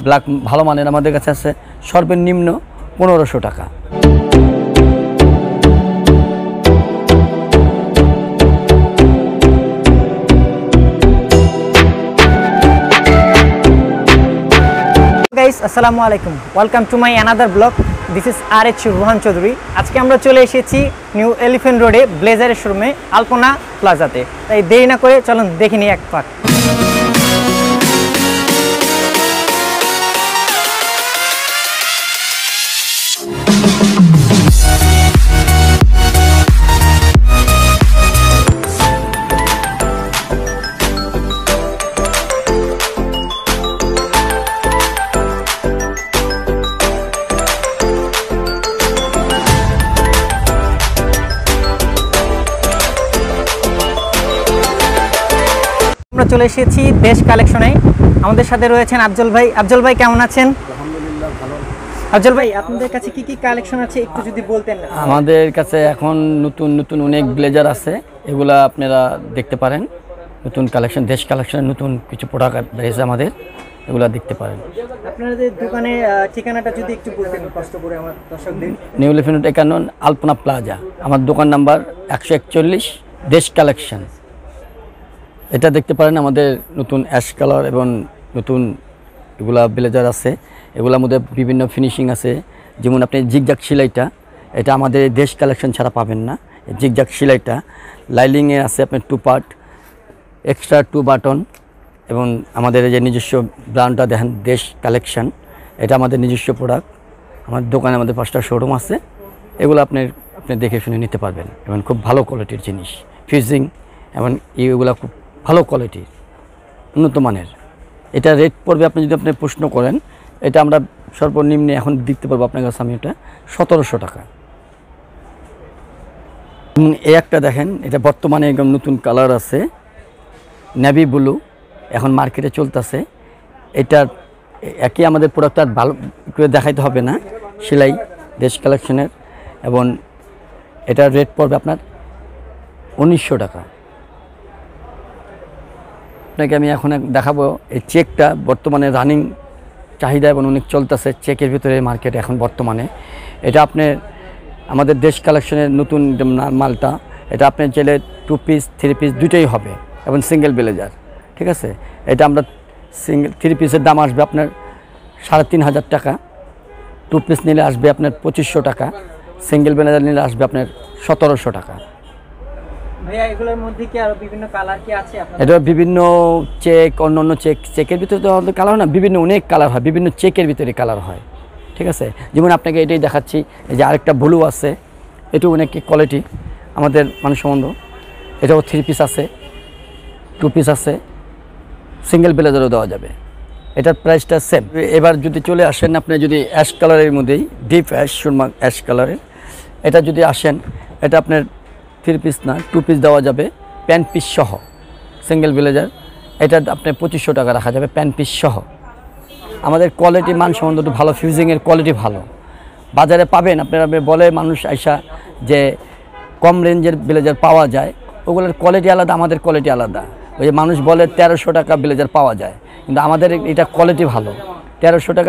Black ভালো মানের আমাদের কাছে আছে সর্বনিম্ন 1500 টাকা। Guys, assalamu alaikum. Welcome to my another vlog. This is RH Rohan Chowdhury. আজকে আমরা চলে এসেছি নিউ এলিফ্যান্ট রোডে ব্লেজারের শোরুমে আলপনা প্লাজাতে। তাই দেরি না করে চলুন দেখে নিই এক পাক। আমরা চলে এসেছি দেশ কালেকশনে। আমাদের সাথে রয়েছেন আফজল ভাই। আফজল ভাই কেমন আছেন? আলহামদুলিল্লাহ ভালো। আফজল ভাই আপনাদের কাছে কি কি কালেকশন আছে একটু যদি বলতেন। আমাদের কাছে এখন নতুন নতুন অনেক ব্লেজার আছে, এগুলা আপনারা দেখতে পারেন। নতুন কালেকশন, দেশ কালেকশনের নতুন কিছু প্রোডাক্ট বেরিয়েছে আমাদের, এগুলা দেখতে পারেন। আপনাদের দোকানের ঠিকানাটা যদি একটু বলতেন কষ্ট করে আমার দর্শকদের। New elephant road 51 Alpana plaza, আমার দোকান নাম্বার 141, দেশ কালেকশন। এটা দেখতে পারেন আমাদের নতুন অ্যাশ কালার এবং নতুন এগুলা ব্লেজার আছে। এগুলোর মধ্যে বিভিন্ন ফিনিশিং আছে, যেমন আপনি জিগজাগ সেলাইটা, এটা আমাদের দেশ কালেকশন ছাড়া পাবেন না। জিগজাগ সেলাইটা লাইলিংয়ে আছে আপনার 2 পার্ট, এক্সট্রা 2 বাটন, এবং আমাদের যে নিজস্ব ব্র্যান্ডটা দেখেন দেশ কালেকশন, এটা আমাদের নিজস্ব প্রোডাক্ট। আমার দোকানে আমাদের 5টা শোরুম আছে, এগুলো আপনি দেখে শুনে নিতে পারবেন এবং খুব ভালো কোয়ালিটির জিনিস, ফিউজিং এবং এগুলো খুব ভালো কোয়ালিটির, উন্নত মানের। এটা রেট পড়বে, আপনি যদি প্রশ্ন করেন, এটা আমরা সর্বনিম্ন এখন দিতে পারবো আপনার কাছে আমি এটা 1700 টাকা। এই একটা দেখেন, এটা বর্তমানে একদম নতুন কালার আছে, নেভি ব্লু, এখন মার্কেটে চলতেছে। এটা একই আমাদের প্রোডাক্ট আর ভালো করে দেখাইতে হবে না, সেলাই দেশ কালেকশনের, এবং এটার রেট পড়বে আপনার 1900 টাকা। আপনাকে আমি এখন দেখাবো এই চেকটা, বর্তমানে রানিং চাহিদা এবং অনেক চলতেছে চেকের ভিতরে মার্কেটে এখন বর্তমানে। এটা আপনার আমাদের দেশ কালেকশনের নতুন মালটা, এটা আপনার চাইলে 2 পিস 3 পিস দুটোই হবে, এবং সিঙ্গেল ব্লেজার, ঠিক আছে। এটা আমরা 3 পিসের দাম আসবে আপনার 3500 টাকা, 2 পিস নিলে আসবে আপনার 2500 টাকা, সিঙ্গেল ব্লেজার নিলে আসবে আপনার 1700 টাকা। ভাইয়া এগুলোর মধ্যে কি আরো বিভিন্ন কালার কি আছে আপনাদের? এটা বিভিন্ন চেক, অন্যান্য চেকের ভিতরে তো আমাদের কালার হয় না, বিভিন্ন অনেক কালার হয়, বিভিন্ন চেকের ভিতরে কালার হয়, ঠিক আছে। যেমন আপনাকে এটাই দেখাচ্ছি, এই যে আরেকটা ব্লু আছে, এটাও অনেক কোয়ালিটি আমাদের সম্বন্ধ। এটাও 3 পিস আছে, 2 পিস আছে, সিঙ্গেল ব্লেজারও দেওয়া যাবে। এটার প্রাইসটা সেম। এবার যদি চলে আসেন আপনি, যদি অ্যাশ কালারের মধ্যেই, ডিপ অ্যাশ, সুরমা অ্যাশ কালারের, এটা যদি আসেন, এটা আপনার 3 পিস না 2 পিস দেওয়া যাবে, প্যান্ট পিস সহ, সিঙ্গেল ব্লেজার। এটা আপনি 2500 টাকা রাখা যাবে, প্যান্ট পিস সহ। আমাদের কোয়ালিটি মান সম্বন্ধে একটু ভালো, ফিউজিংয়ের কোয়ালিটি ভালো, বাজারে পাবেন। আপনারা বলে মানুষ আইসা যে কম রেঞ্জের ব্লেজার পাওয়া যায়, ওগুলোর কোয়ালিটি আলাদা, আমাদের কোয়ালিটি আলাদা। ওই যে মানুষ বলে 1300 টাকা ব্লেজার পাওয়া যায়, কিন্তু আমাদের এটা কোয়ালিটি ভালো। 1300 টাকা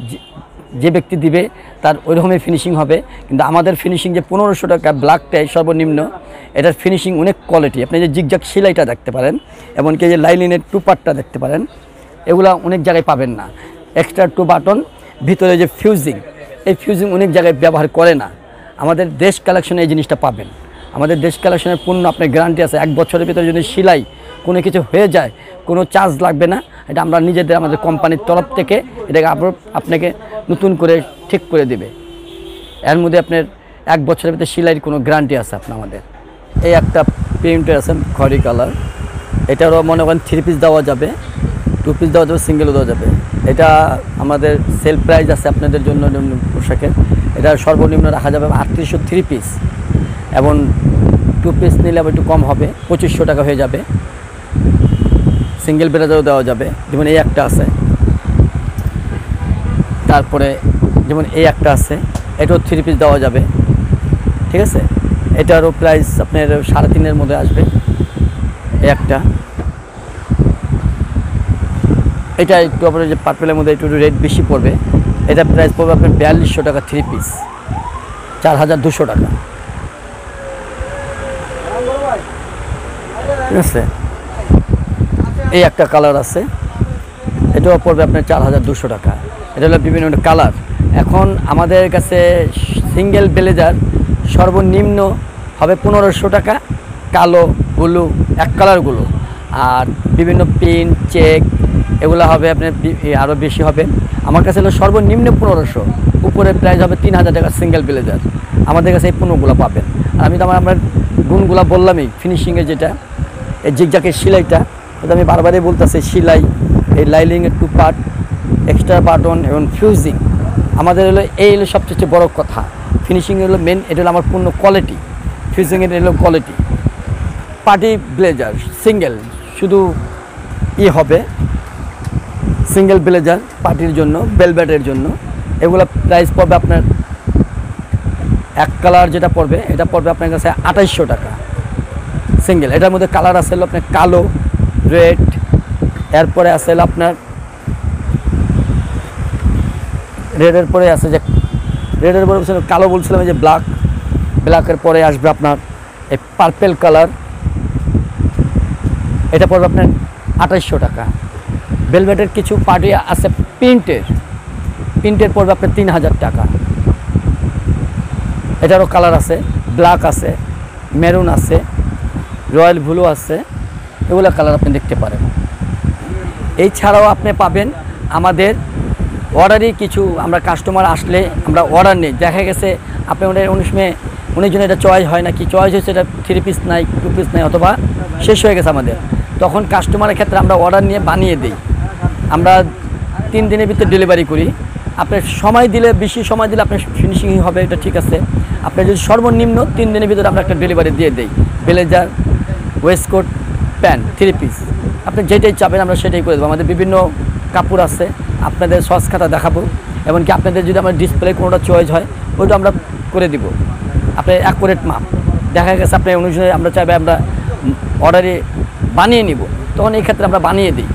যে ব্যক্তি দিবে তার ওই রকমই ফিনিশিং হবে, কিন্তু আমাদের ফিনিশিং যে 1500 টাকা ব্ল্যাকটাই সর্বনিম্ন, এটার ফিনিশিং অনেক কোয়ালিটি। আপনি যে জিগজাগ সেলাইটা দেখতে পারেন, এমনকি যে লাইলিনের 2 পার্টটা দেখতে পারেন, এগুলো অনেক জায়গায় পাবেন না। এক্সট্রা 2 বাটন, ভিতরে যে ফিউজিং, এই ফিউজিং অনেক জায়গায় ব্যবহার করে না। আমাদের দেশ কালেকশনে এই জিনিসটা পাবেন। আমাদের দেশ কালেকশনের পণ্য আপনার গ্যারান্টি আছে, 1 বছরের ভিতরে যদি সেলাই কোনো কিছু হয়ে যায় কোনো চার্জ লাগবে না। এটা আমরা নিজেদের, আমাদের কোম্পানির তরফ থেকে এটাকে আপনাকে নতুন করে ঠিক করে দেবে। এর মধ্যে আপনার 1 বছরের ভিতরে সেলাইয়ের কোনো গ্যারান্টি আছে আপনার আমাদের। এই একটা প্রিন্টের আছে খয়েরি কালার, এটারও মনে করেন 3 পিস দেওয়া যাবে, 2 পিস দেওয়া যাবে, সিঙ্গেলও দেওয়া যাবে। এটা আমাদের সেল প্রাইস আছে আপনাদের জন্য পোশাকের, এটা সর্বনিম্ন রাখা যাবে 3800 3 পিস, এবং 2 পিস নিলে আবার একটু কম হবে, 2500 টাকা হয়ে যাবে। সিঙ্গেল ব্লেজারও দেওয়া যাবে, যেমন এই একটা আছে, তারপরে যেমন এই একটা আছে, এটাও 3 পিস দেওয়া যাবে, ঠিক আছে। এটারও প্রাইস আপনার 3.5-এর মধ্যে আসবে। এই একটা এটা একটু আপনার যে পার্পেলের মধ্যে একটু রেট বেশি পড়বে, এটা প্রাইস পড়বে আপনার 4200 টাকা 3 পিস, 4200 টাকা। ঠিক আছে, এই একটা কালার আছে, এটাও পড়বে আপনার 4200 টাকা। এটা হলো বিভিন্ন কালার। এখন আমাদের কাছে সিঙ্গেল ব্লেজার সর্বনিম্ন হবে 1500 টাকা, কালো ব্লু এক কালারগুলো, আর বিভিন্ন প্রিন্ট চেক এগুলো হবে আপনার আরও বেশি হবে। আমার কাছে হলো সর্বনিম্ন 1500, উপরে প্রাইস হবে 3000 টাকা সিঙ্গেল ব্লেজার। আমাদের কাছে এই পণ্যগুলো পাবেন। আর আমি তো আমার গুণগুলো বললামই, ফিনিশিংয়ের যেটা এই জিগজাকের সেলাইটা, এটা আমি বারবারই বলতেছি, সেলাই, এই লাইলিংয়ের 2 পার্ট, এক্সট্রা বাটন এবং ফিউজিং, আমাদের হলো এই হলো সবচেয়ে বড় কথা। ফিনিশিং হলো মেন, এটা হলো আমার পূর্ণ কোয়ালিটি, ফিউজিংয়ের হলো কোয়ালিটি। পার্টি ব্লেজার সিঙ্গেল শুধু হবে, সিঙ্গেল ব্লেজার পার্টির জন্য, বেলভেটের জন্য, এগুলো প্রাইস পড়বে আপনার এক কালার যেটা পড়বে, এটা পড়বে আপনার কাছে 2800 টাকা সিঙ্গেল। এটার মধ্যে কালার আছে আপনার কালো, রেড, এরপরে আছে আপনার রেডের পরে আছে যে রেডের পরে কালো বলছিলাম, যে ব্ল্যাকের পরে আসবে আপনার এই পার্পেল কালার, এটা পড়বে আপনার 2800 টাকা। ভেলভেটের কিছু পার্টি আছে প্রিন্টের পড়বে আপনার 3000 টাকা। এটারও কালার আছে, ব্ল্যাক আছে, মেরুন আছে, রয়্যাল ব্লু আছে, এগুলো কালার আপনি দেখতে পারেন। এই ছাড়াও আপনি পাবেন আমাদের অর্ডারই কিছু, আমরা কাস্টমার আসলে আমরা অর্ডার নিই, দেখা গেছে আপনি ওদের উনিশ জনের এটা চয়েস হয় না, কি চয়েস হয়েছে এটা 3 পিস নাই, 2 পিস নাই, অথবা শেষ হয়ে গেছে আমাদের, তখন কাস্টমারের ক্ষেত্রে আমরা অর্ডার নিয়ে বানিয়ে দিই। আমরা 3 দিনের ভিতরে ডেলিভারি করি। আপনার সময় দিলে, বেশি সময় দিলে আপনার ফিনিশিং হবে, এটা ঠিক আছে। আপনি যদি সর্বনিম্ন 3 দিনের ভিতরে আমরা একটা ডেলিভারি দিয়ে দিই, ব্লেজার, ওয়েস্টকোট, প্যান্ট 3 পিস, আপনি যেটাই চাবেন আমরা সেটাই করে দেবো। আমাদের বিভিন্ন কাপড় আছে, আপনাদের সস খাতা দেখাবো, এমনকি আপনাদের যদি আমার ডিসপ্লে কোনোটা চয়েস হয় ওইটা আমরা করে দিব। আপনার অ্যাকুরেট মাপ, দেখা গেছে আপনার অনুযায়ী আমরা চাইবে আমরা অর্ডারে বানিয়ে নিব, তখন এই ক্ষেত্রে আমরা বানিয়ে দিই।